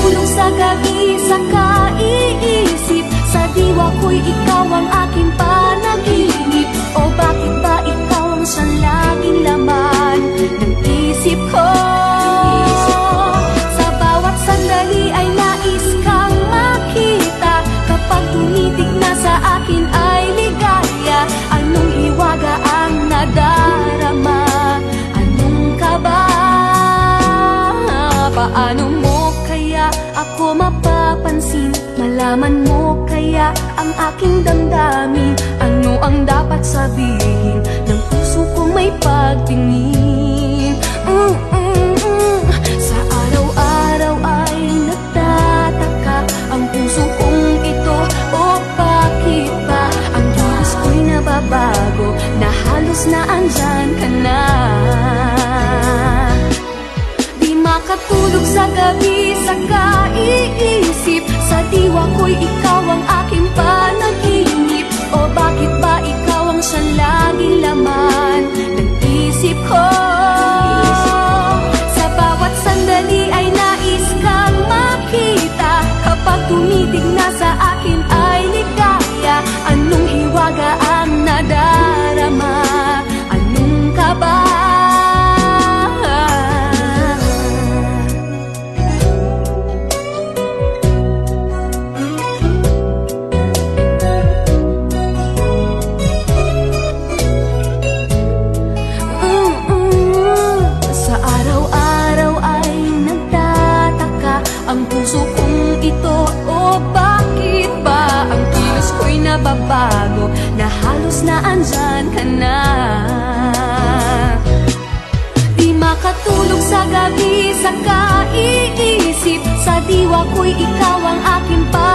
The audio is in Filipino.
makatulog sa gabi sa kaiisip. Sa diwa ko'y ikaw ang aking panaginip. O bakit ba ikaw ang siyang laging laman ng isip ko? Sa bawat sandali ay nais kang makita. Kapag tumitig na sa akin ay ligaya. Anong hiwaga ang nadarama? Anong kaba? Paano mo kaya ako mapapansin? Malaman mo kaya ang aking damdamin? Ano ang dapat sabihin ng puso kong may pagtingin? Sa araw-araw ay nagtataka ang puso kong ito. O bakit ba ang Diyos ko'y nababago na halos na andyan ka na? Makatulog sa gabi sa kaiisip. Sa diwa ko'y ikaw ang aking panaginip. O bakit ba ikaw ang siyang laging laman ng isip ko? Sa bawat sandali ay nais kang makita. Kapag tumitig na sa akin ay ligaya. Anong hiwaga ang nadarama? Anong kaba? Ang puso kong ito, o bakit ba ang kilos ko'y nababago na halos na andyan ka na? Di makatulog sa gabi sa kaiisip. Sa diwa ko'y ikaw ang aking